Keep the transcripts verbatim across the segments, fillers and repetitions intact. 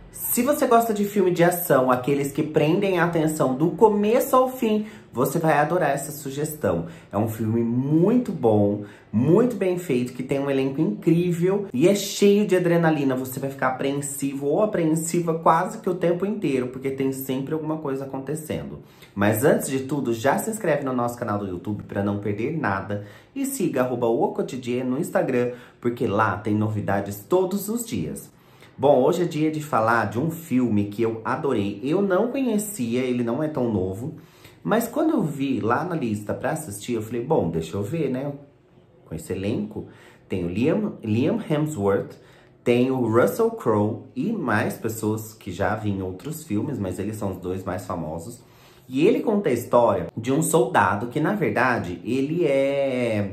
Se você gosta de filme de ação, aqueles que prendem a atenção do começo ao fim, você vai adorar essa sugestão. É um filme muito bom, muito bem feito, que tem um elenco incrível e é cheio de adrenalina. Você vai ficar apreensivo ou apreensiva quase que o tempo inteiro, porque tem sempre alguma coisa acontecendo. Mas antes de tudo, já se inscreve no nosso canal do YouTube para não perder nada e siga arroba o Cotidiano no Instagram, porque lá tem novidades todos os dias. Bom, hoje é dia de falar de um filme que eu adorei. Eu não conhecia, ele não é tão novo. Mas quando eu vi lá na lista pra assistir, eu falei, bom, deixa eu ver, né? Com esse elenco, tem o Liam, Liam Hemsworth, tem o Russell Crowe e mais pessoas que já vi em outros filmes, mas eles são os dois mais famosos. E ele conta a história de um soldado que, na verdade, ele é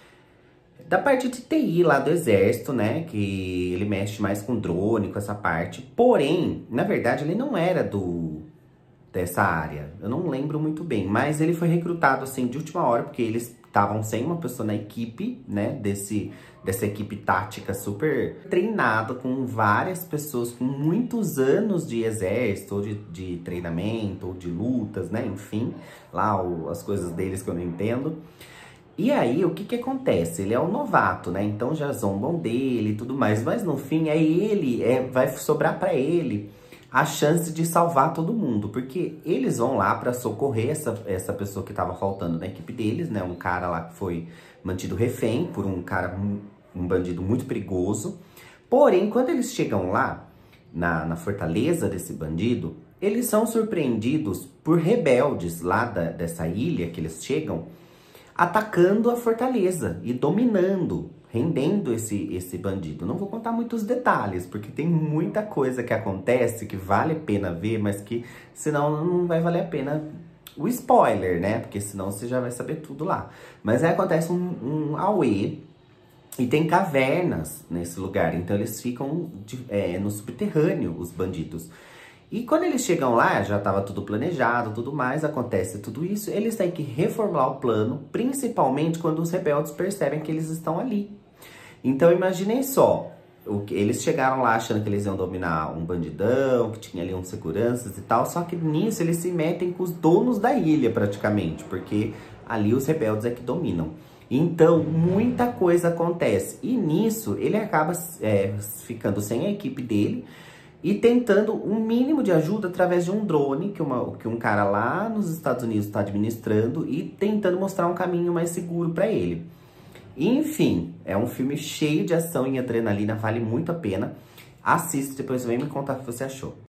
da parte de T I lá do exército, né? Que ele mexe mais com drone, com essa parte. Porém, na verdade, ele não era do dessa área. Eu não lembro muito bem, mas ele foi recrutado assim de última hora, porque eles estavam sem uma pessoa na equipe, né? Desse, dessa equipe tática super treinada, com várias pessoas com muitos anos de exército, ou de, de treinamento, ou de lutas, né? Enfim, lá o, as coisas deles que eu não entendo. E aí, o que que acontece? Ele é um novato, né? Então já zombam dele e tudo mais. Mas no fim, aí ele é, vai sobrar pra ele a chance de salvar todo mundo. Porque eles vão lá pra socorrer essa, essa pessoa que tava faltando na equipe deles, né? Um cara lá que foi mantido refém por um cara, um, um bandido muito perigoso. Porém, quando eles chegam lá, na, na fortaleza desse bandido, eles são surpreendidos por rebeldes lá da, dessa ilha que eles chegam, atacando a fortaleza e dominando, rendendo esse, esse bandido. Não vou contar muitos detalhes, porque tem muita coisa que acontece que vale a pena ver, mas que senão não vai valer a pena o spoiler, né? Porque senão você já vai saber tudo lá. Mas aí acontece um, um auê e tem cavernas nesse lugar, então eles ficam de, é, no subterrâneo, os bandidos. E quando eles chegam lá, já estava tudo planejado, tudo mais, acontece tudo isso, eles têm que reformular o plano, principalmente quando os rebeldes percebem que eles estão ali. Então imaginem só, o que, eles chegaram lá achando que eles iam dominar um bandidão, que tinha ali uns seguranças e tal, só que nisso eles se metem com os donos da ilha praticamente, porque ali os rebeldes é que dominam. Então, muita coisa acontece. E nisso, ele acaba é, ficando sem a equipe dele, e tentando um mínimo de ajuda através de um drone que, uma, que um cara lá nos Estados Unidos está administrando e tentando mostrar um caminho mais seguro para ele. Enfim, é um filme cheio de ação e adrenalina, vale muito a pena. Assista, depois vem me contar o que você achou.